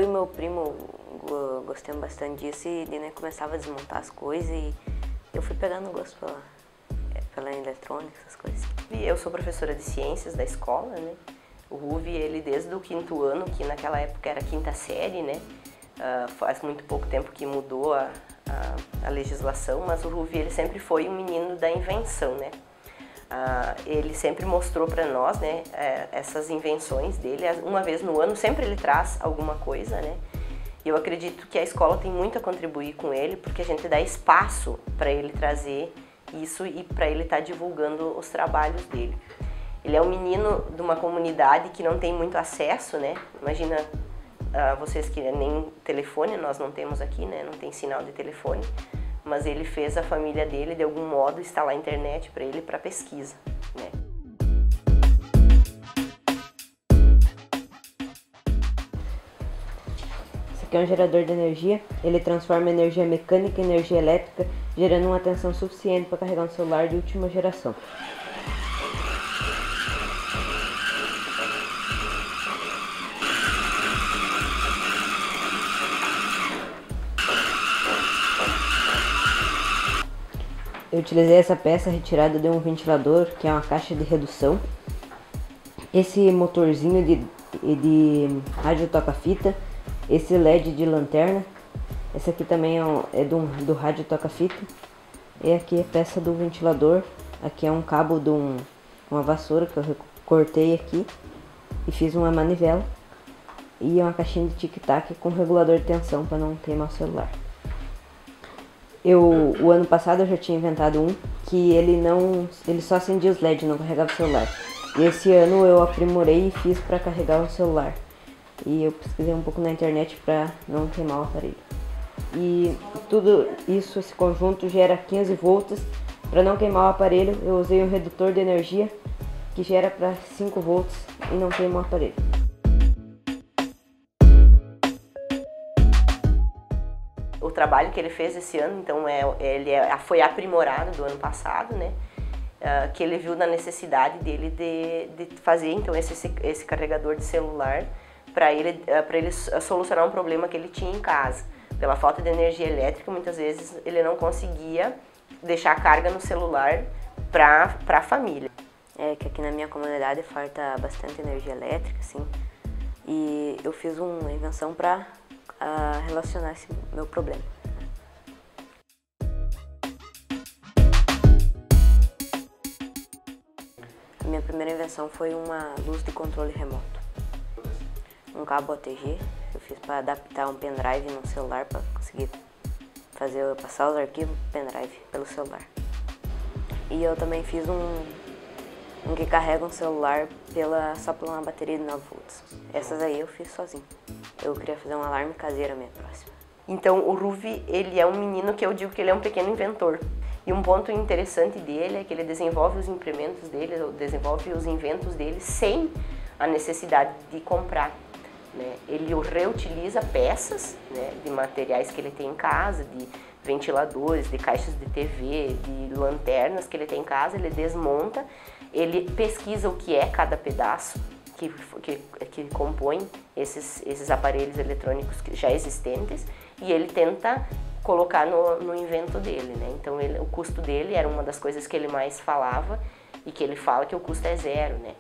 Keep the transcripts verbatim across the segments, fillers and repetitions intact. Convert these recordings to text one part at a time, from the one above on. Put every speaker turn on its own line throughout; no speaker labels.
eu e meu primo gostamos bastante disso e né, começava a desmontar as coisas e eu fui pegando gosto pela, pela eletrônica, essas coisas.
Eu sou professora de ciências da escola, né? O Ruvi, ele desde o quinto ano, que naquela época era a quinta série, né? Uh, faz muito pouco tempo que mudou a, a, a legislação, mas o Ruvi, ele sempre foi um menino da invenção, né? Uh, ele sempre mostrou para nós, né, essas invenções dele. Uma vez no ano, sempre ele traz alguma coisa, né? E eu acredito que a escola tem muito a contribuir com ele, porque a gente dá espaço para ele trazer isso e para ele estar tá divulgando os trabalhos dele. Ele é um menino de uma comunidade que não tem muito acesso, né? Imagina uh, vocês que nem telefone nós não temos aqui, né? Não tem sinal de telefone. Mas ele fez a família dele, de algum modo, instalar a internet para ele para pesquisa, né?
Esse aqui é um gerador de energia. Ele transforma energia mecânica em energia elétrica, gerando uma tensão suficiente para carregar um celular de última geração. Eu utilizei essa peça retirada de um ventilador, que é uma caixa de redução. Esse motorzinho de, de rádio toca-fita. Esse L E D de lanterna. Esse aqui também é, um, é do, do rádio toca-fita. E aqui é a peça do ventilador. Aqui é um cabo de um, uma vassoura que eu cortei aqui e fiz uma manivela. E uma caixinha de tic-tac com regulador de tensão para não queimar o celular. Eu, o ano passado eu já tinha inventado um que ele não, ele só acendia os L E D, não carregava o celular. E esse ano eu aprimorei e fiz para carregar o celular. E eu pesquisei um pouco na internet para não queimar o aparelho. E tudo isso, esse conjunto gera quinze volts. Para não queimar o aparelho, eu usei um redutor de energia que gera para cinco volts e não queima o aparelho.
O trabalho que ele fez esse ano, então, é, ele é, foi aprimorado do ano passado, né? Uh, que ele viu na necessidade dele de, de fazer, então, esse, esse carregador de celular para ele, uh, para ele solucionar um problema que ele tinha em casa. Pela falta de energia elétrica, muitas vezes ele não conseguia deixar a carga no celular para a família.
É que aqui na minha comunidade falta bastante energia elétrica, assim, e eu fiz uma invenção para a relacionar esse meu problema. A minha primeira invenção foi uma luz de controle remoto. Um cabo A T G, eu fiz para adaptar um pendrive no celular para conseguir fazer, passar os arquivos pendrive pelo celular. E eu também fiz um, um que carrega um celular pela, só por uma bateria de nove volts. Essas aí eu fiz sozinho. Eu queria fazer um alarme caseiro a minha próxima.
Então o Ruvi, ele é um menino que eu digo que ele é um pequeno inventor. E um ponto interessante dele é que ele desenvolve os implementos dele, desenvolve os inventos dele sem a necessidade de comprar, né? Ele reutiliza peças, né, de materiais que ele tem em casa, de ventiladores, de caixas de T V, de lanternas que ele tem em casa, ele desmonta, ele pesquisa o que é cada pedaço que, que, que compõe esses, esses aparelhos eletrônicos já existentes e ele tenta colocar no, no invento dele, né? Então ele, o custo dele era uma das coisas que ele mais falava e que ele fala que o custo é zero, né?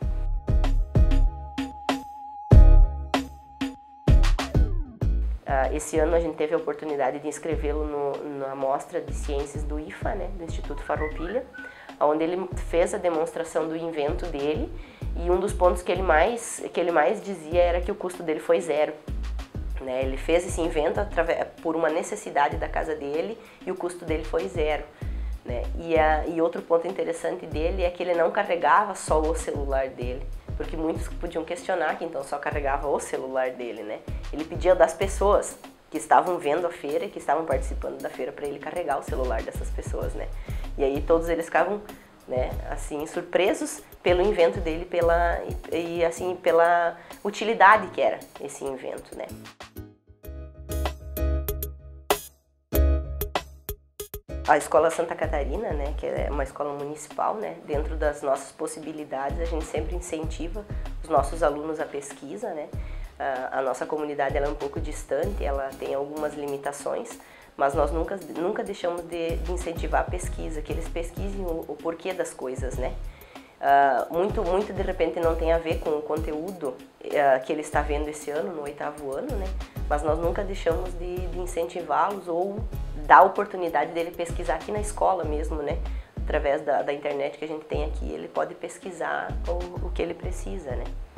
Uh, esse ano a gente teve a oportunidade de inscrevê-lo na mostra de ciências do I F A, né, do Instituto Farroupilha, onde ele fez a demonstração do invento dele e um dos pontos que ele mais, que ele mais dizia era que o custo dele foi zero. Né? Ele fez esse invento através, por uma necessidade da casa dele e o custo dele foi zero. Né? E, a, e outro ponto interessante dele é que ele não carregava só o celular dele, porque muitos podiam questionar que então só carregava o celular dele, né? Ele pedia das pessoas que estavam vendo a feira e que estavam participando da feira para ele carregar o celular dessas pessoas, né? E aí todos eles ficavam, né, assim, surpresos pelo invento dele, pela e assim pela utilidade que era esse invento, né? A Escola Santa Catarina, né, que é uma escola municipal, né, dentro das nossas possibilidades, a gente sempre incentiva os nossos alunos à pesquisa, né. a nossa comunidade ela é um pouco distante, ela tem algumas limitações, mas nós nunca, nunca deixamos de, de incentivar a pesquisa, que eles pesquisem o, o porquê das coisas, né? Uh, muito, muito de repente não tem a ver com o conteúdo uh, que ele está vendo esse ano, no oitavo ano, né? Mas nós nunca deixamos de, de incentivá-los ou dar a oportunidade dele pesquisar aqui na escola mesmo, né? Através da, da internet que a gente tem aqui, ele pode pesquisar o, o que ele precisa, né?